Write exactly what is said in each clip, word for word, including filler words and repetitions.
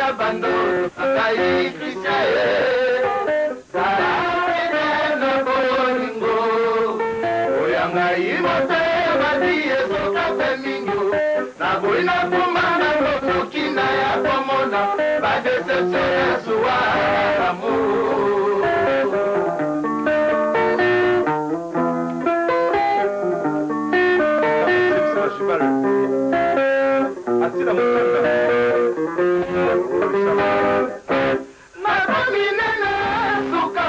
bando akai krisaye zalane na bolingo oyanga imote badie soka femingo na boina kumana lokina ya komona ba deception ya suwa amour Atira mukanda na komine na suka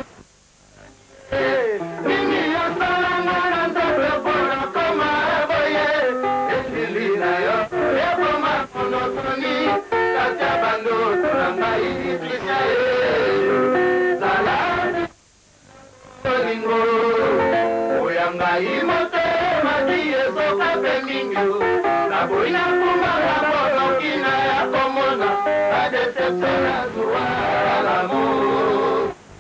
nini yasalanga na ndoto pona koma boye elina yo ebo makono toni kacha bando tunanga ikisha zala toningo oyanga imote madie soka pemingo na boina kuma na bono kina ya komona la deception la joie l'amour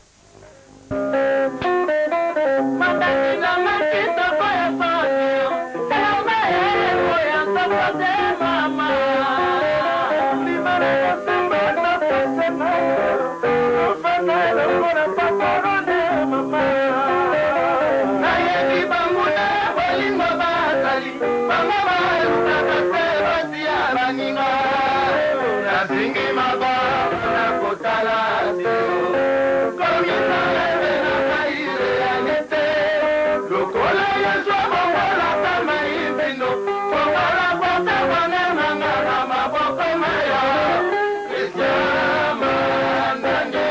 Matakina makita boya sonyo Kama ero ya sokote mama Limara ya simba na pesena Ufana ilo kura pakorone mama Naye di banguna bolingo batali Mama bayo nakaseba siya baninga Nasingi maba na kotala siyo Komisa lebe na kaire anete Lokola yeswa bongola kama ibino Bongola kote wane mangana maboko maya Christian Mandane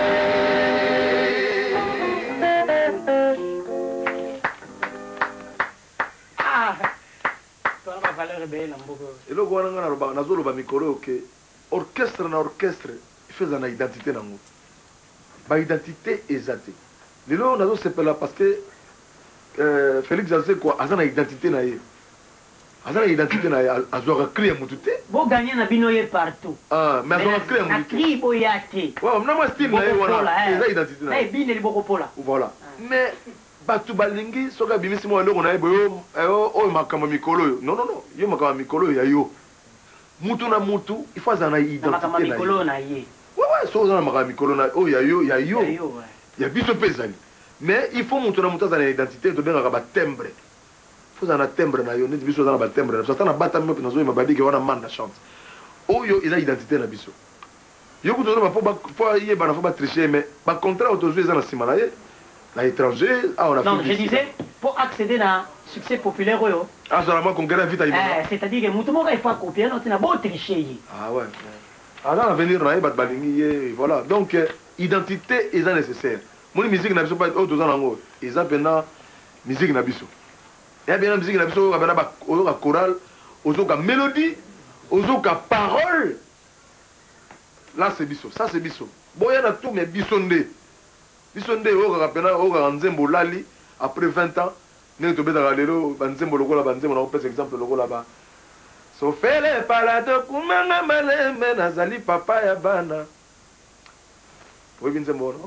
Ah, toi ma valeur belle en beaucoup. Et là, on a un zolo mikolo que orchestre na orchestre, il fait une identité dans nous. Ba identité exacte. Les là, on a c'est là parce que euh, Félix Azé quoi, a une identité na yé. A une identité na yé, a zora créé mutute. Bon gagner na binoye partout. Ah, mais a zora créé na mutute. cri boyate. Ouais, on a un style na yé, voilà. C'est identité na yé. Eh, bine li boko pola. Voilà. Mais batu balingi soka bimisi mo eloko na ye boyo oyo makambo mikolo non non non yo makambo mikolo ya yo mutu na mutu il faut azana identité makambo mikolo na ye ouais ouais so azana makambo mikolo na oyo ya yo ya yo ya biso pezali mais il faut mutu na mutu azana identité to benga ba timbre faut azana timbre na yo neti biso azana ba timbre na so azana bata mpe na zo ma badike wana manda chante oyo eza identité na biso yo kuto na po ba po ye bana fo ba tricher mais ba contrat autojou eza na sima na ye à l'étranger, ah, on a non, fait je disais, pour accéder à succès populaire, ah, vraiment, qu'on gagne vite à euh, c'est-à-dire que tout le monde n'est pas copié, non, tu n'as pas triché. Ah ouais. Ah là, venir là, voilà. Donc, euh, identité est nécessaire. Mon musique n'a pas été autre chose. Ils ont maintenant musique n'a pas. Il y a bien musique n'a pas. Il y a un choral, il y a une mélodie, il y a une parole. Là, c'est biso. Ça, c'est biso. Bon, il y a tout, mais bisondé. Bisonde oka pena oka nzembo lali après vingt ans ne to beta lelo banzembo lokola banzembo na opesa exemple lokola ba so fele palato kumanga malembe nazali papa ya bana oui binzembo no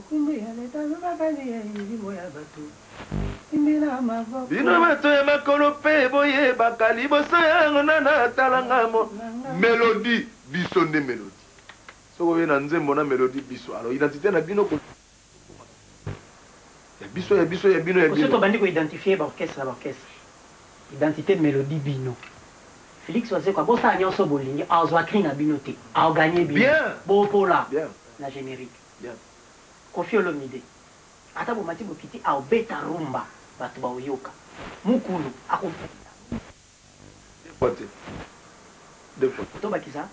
bino bato ya makolo pe boye bakali boso yango nana talanga mo mélodie bisonde mélodie so ko na nzembo na mélodie biso alors identité na bino ko biso ya biso ya bino ya bino. Surtout bandi ko identifier ba orchestre ba orchestre. Identité de mélodie bino. Félix Oazé quoi bon ça nyonso bolingi azwa cri na bino te. A gagner bino. Bien. Bon pola. Bien. Na générique. Bien. Kofi Olomide. Ata bo mati bo kiti a beta rumba batu ba oyoka. Mukulu ako. Pote. Deux fois. To ba kisa.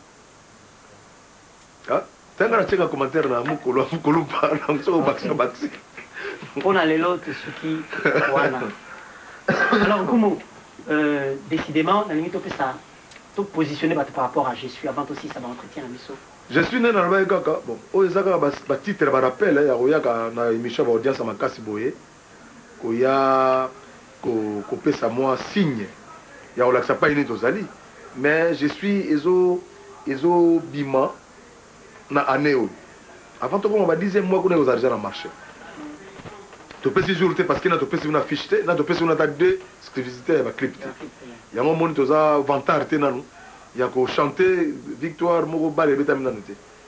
Ah, tanga na cheka commentaire na mukulu mukulu pa na so baksa baksa. On a les lots, ce qui. Voilà. Alors, comment euh, décidément, la limite, on peut ça. Tout positionner par rapport à je suis avant aussi, ça va entretien à Misso. Je suis né dans le Baye Kaka. Bon, oh, ça va titre, va rappel, il y a Roya, na émission, audience à ma casse boye. Qu'il y a. Qu'on peut ça, moi, signe. Il y a ça pas une tozali. Mais je suis Ezo. Ezo Bima. Na Anéo. Avant tout, on va dire, moi, qu'on est aux argents à marché. Tu peux toujours parce que tu peux une affiche, tu peux une attaque de exclusivité avec clip. Il y a un moment où tu as vanté, il y a chanter victoire, Mogo Bal et Betamina.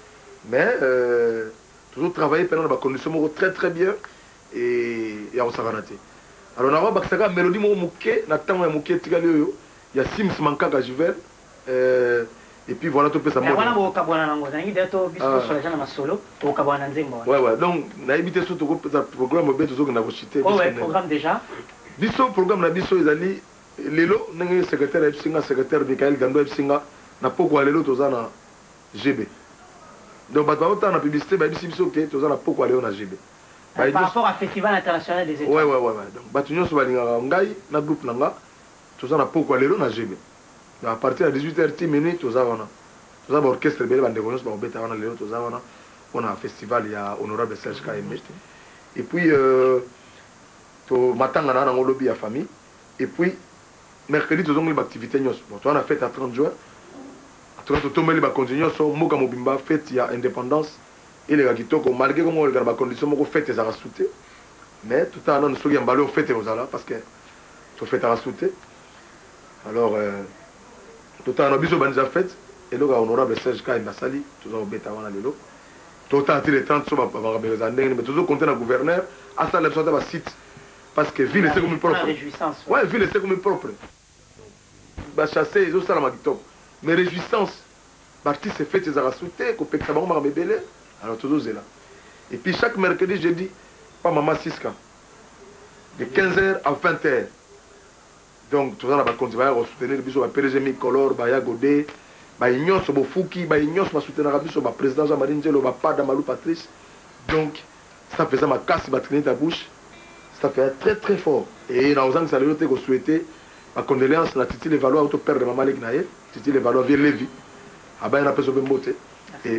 Mais euh, toujours travailler pendant des conditions très très bien et il y a aussi raté. Alors on a vu que la mélodie mo muké na tango ya muké tikali yo ya Sims Mankaka Juvel euh, et puis voilà tout peut ça. Mais voilà mo kabwana nango zangi dato biso sur la jana masolo to kabwana nzembo. Ouais ouais donc na évité surtout que le programme be toujours na citer. Oh ouais, programme déjà. Biso programme na biso ezali lelo ndenge secrétaire ya Singa secrétaire Michael Gando ya Singa na poko lelo tozana G B. Donc bato autant na publicité ba biso biso ke tozana poko lelo na G B. Par rapport au Festival international des étoiles. Ouais, ouais, ouais. Donc, Batunyo Sobalinga Ngai, na groupe Nanga, tout ça na pourquoi les na G B. À partir de dix-huit heures minutes, tout ça, on a. Tout ça, l'orchestre Belle Bande de Gonos, on a les tout ça, on a un festival, il y a Honorable Serge K M. Et puis, euh, to matanga na ngo lobby à famille. Et puis, mercredi, tout ça, on a une activité. Bon, on a fait à trente juin. À trente, tout le monde va continuer. So, Moka Mobimba, fête, il y a indépendance. Et les gars qui toquent, malgré comment on regarde la condition, on fait des arrasoutés. Mais tout le temps, nous sommes en fait aux ala parce que tout fait arrasouté. Alors, euh, tout le temps, nous sommes déjà fait. Et le gars honorable Serge K. Massali, tout ça, on bête avant l'élo. Tout le temps, les trente sont avant les années, mais toujours compter dans le gouverneur, à ça, l'absence de site. Parce que ville, c'est comme une propre. Ouais, ville, c'est comme une propre. Bah, chasser, ils ont ça dans ma guitare. Mais réjouissance, partie, c'est fait des arrasoutés, qu'on peut que ça va me bébé. Alors tout est là. Et puis chaque mercredi, je dis, pas maman Siska. De quinze heures à vingt heures. Donc tout ça, on va continuer à soutenir le bisou, P D G Micolor, Baya Godé, Baignon, Sobofouki, Baignon, va soutenir le bisou, le président Jean-Marie Njelo, le papa d'Amalou Patrice. Donc ça faisait ma casse, ma traîner ta bouche. Ça fait très très fort. Et dans les ans que ça a été souhaité, ma condoléance, la Titi les Valois, au père de maman Legnaïe, Titi les Valois, Vieux Lévi. Ah ben, il a pas sauvé beauté. Et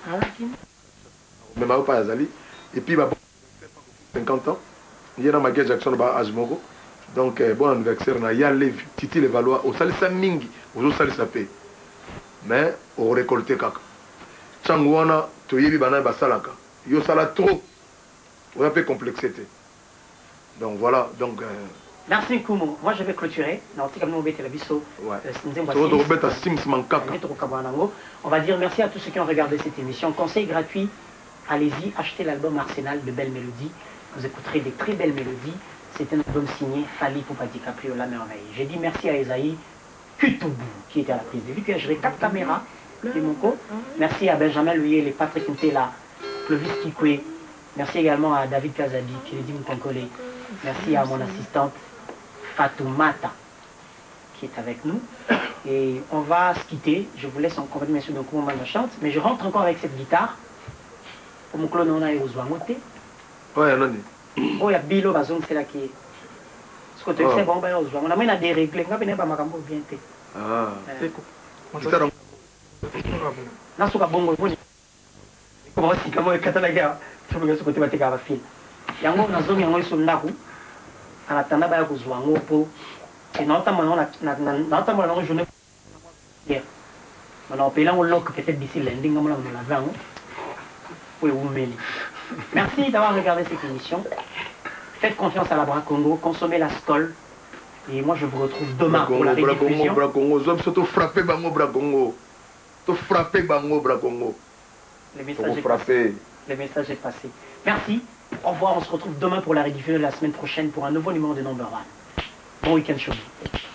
mais pas Azali. Et puis, bah, cinquante ans. Il y a Michael Jackson à Ajmogo. Donc, bon anniversaire. Il y a les Titi les Valois. Au Salissa Mingi. Au Salissa Pay. Mais, au récolté Kaka. Changwana, Toyebi Bana Basalaka. Yo Sala trop. On a peu complexité. Donc, voilà. Donc. Euh... Merci Kumo. Moi, je vais clôturer. On va dire merci à tous ceux qui ont regardé cette émission. Conseil gratuit. Allez-y, achetez l'album Arsenal de belles mélodies. Vous écouterez des très belles mélodies. C'est un album signé Fally Ipupa DiCaprio, La Merveille. J'ai dit merci à Esaïe Kutubu qui était à la prise de vue, qui a géré quatre caméras. Merci à Benjamin Louis, les Patrick Ntela, Clovis Kikwe. Merci également à David Kazabi, qui est dit Mkonkole. Merci à mon assistante Fatoumata qui est avec nous. Et on va se quitter. Je vous laisse en compagnie, monsieur, de comment on chante. Mais je rentre encore avec cette guitare. Pour mon clone, on a eu aux Ouangote. Ouais, non. Oh, il y a Bilo Bazon, c'est là qui est. Ce que tu sais, bon, ben, on a même des règles. On a même pas ma cambo bien. Ah, c'est cool. Là, c'est bon. Comment est-ce que je catalogue sur le côté de la fille? Il y a un homme qui a un naku. À la tanda, il y a un Ouangopo. Et notamment, on a une journée. On a appelé un loc peut-être d'ici lundi, on a l'avant. Oui, merci d'avoir regardé cette émission. Faites confiance à la Bra Congo, consommez la Skol. Et moi, je vous retrouve demain pour la rediffusion. Bra Congo, surtout frapper Bango Bra Congo. Tu frapper Bango Bra Congo. Le message est passé. Le message est passé. Merci. Au revoir. On se retrouve demain pour la rediffusion de la semaine prochaine pour un nouveau numéro de Number One. Bon week-end chez vous.